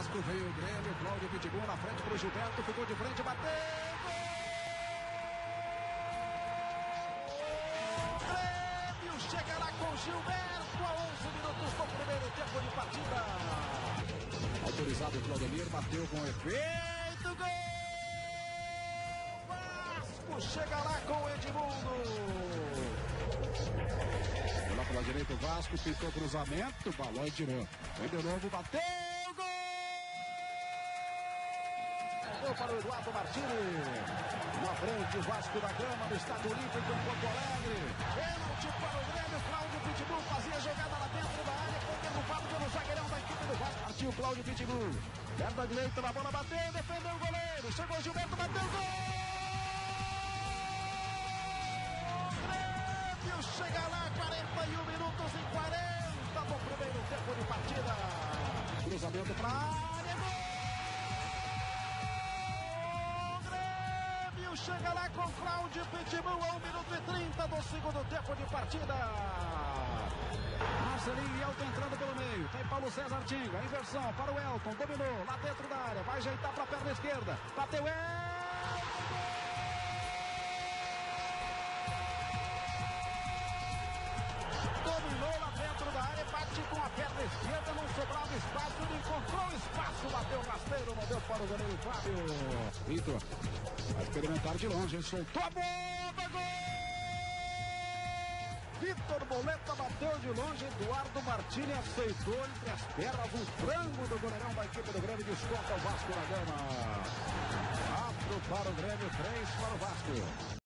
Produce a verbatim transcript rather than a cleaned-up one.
Vasco, veio o Grêmio, Cláudio Pitbull na frente pro Gilberto, ficou de frente, bateu, gol! Grêmio chega lá com Gilberto a onze minutos do primeiro tempo de partida. Autorizado o Claudemir, bateu com efeito, gol! Vasco chega lá com o Edmundo. Lá pela direita o Vasco, pintou cruzamento, balão e tirou. Vem de novo, bateu, gol! Gol para o Eduardo Martini. Na frente o Vasco da Gama, no Estádio Olímpico em Porto Alegre. Pênalti para o Grêmio, Cláudio Pitbull fazia jogada lá dentro da área, foi derrubado pelo zagueirão da equipe do Vasco. Partiu o Cláudio Pitbull. Perna direita, na bola bateu, defendeu o goleiro. Chegou o Gilberto, bateu, gol! Chega lá, quarenta e um minutos e quarenta do primeiro tempo de partida. Cruzamento para a área, gol! Grêmio chega lá com Cláudio Pitbull a um minuto e trinta do segundo tempo de partida. Marcelinho e Elton entrando pelo meio. Tem Paulo César Tinga, inversão para o Elton, dominou lá dentro da área, vai ajeitar para a perna esquerda. Bateu Elton. Dominou lá dentro da área, bate com a perna esquerda, não sobrava espaço, ele encontrou espaço, bateu rasteiro, não deu para o goleiro Fábio. Vitor, vai experimentar de longe, ele soltou a bomba, gol! Vitor Boleta bateu de longe, Eduardo Martini aceitou entre as pernas um frango do goleirão da equipe do Grêmio, desconta o Vasco da Gama. quatro para o Grêmio, três para o Vasco.